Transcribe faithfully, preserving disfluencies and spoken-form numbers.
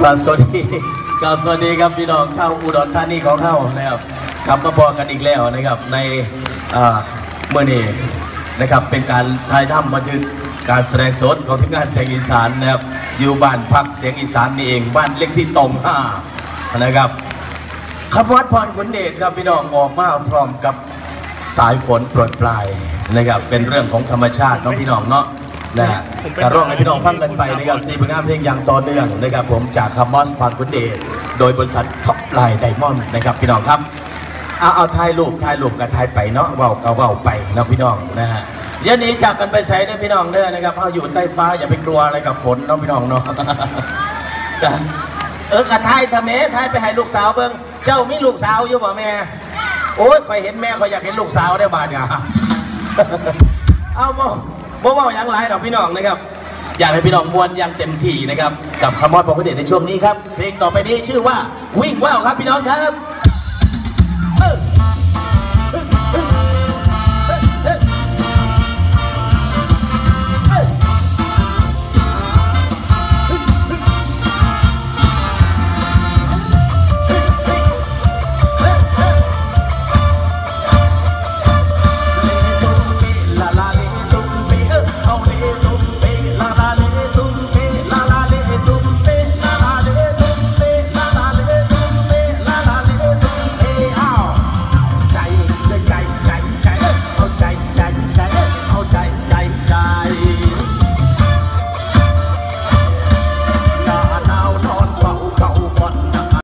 กราบสวัสดีกราบสวัสดีครับพี่น้องชาวอุดรธานีของเขานะครับกลับมาพอกันอีกแล้วนะครับในเมื่อนี้นะครับเป็นการถ่ายทำบันทึกการแสดงสดของทีมงานเสียงอีสานนะครับอยู่บ้านพักเสียงอีสานนี่เองบ้านเล็กที่ตรงห้านะครับขบวนพรขุนเดชครับพี่น้องออกมาพร้อมกับสายฝนโปรยปลายนะครับเป็นเรื่องของธรรมชาติน้องพี่น้องเนาะนะฮะการร้องให้พี่น้องฟังกันไปนะครับสี่ผลงานเพลงอย่างต่อเนื่องนะครับผมจากคาร์มอสพรขุนเดชโดยบริษัทท็อปไลน์ไดมอนด์นะครับพี่น้องครับเอาเอาถ่ายรูปถ่ายรูปกันถ่ายไปเนาะเว้าเอาเว้าไปนะพี่น้องนะฮะเดี๋ยวนี้จากกันไปใส่ได้พี่น้องเด้อนะครับเอาอยู่ใต้ฟ้าอย่าไปกลัวอะไรกับฝนน้องพี่น้องเนาะจ้ะเออกระทายทำแม่ทายไปให้ลูกสาวเบิ้งเจ้ามีลูกสาวอยู่บ่แม่โอ้ยคอยเห็นแม่คอยอยากเห็นลูกสาวได้บาดเนี่ยเอาบ่บ่ว่าอย่างไรดอกพี่น้องนะครับอยากให้พี่น้องมวลอย่างเต็มที่นะครับกับคำมอดพรขุนเดชในช่วงนี้ครับเพลงต่อไปนี้ชื่อว่าวิ่งว่าวครับพี่น้องครับ